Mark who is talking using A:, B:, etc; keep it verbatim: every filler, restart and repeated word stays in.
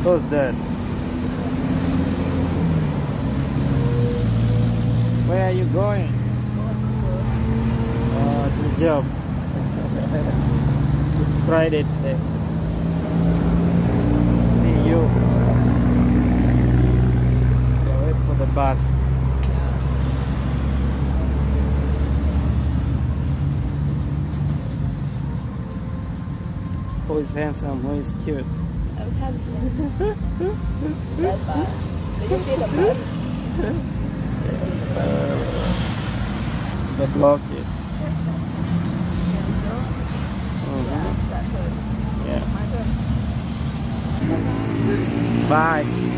A: Who's that? Where are you going? Oh, to the job. It's Friday today. See you. Okay, wait for the bus. Who is handsome? Who is cute?
B: I'm handsome. That bus. Did you see the bus?
A: They block it.
B: Yeah, that's good.
A: Yeah.
B: My turn.
A: Bye.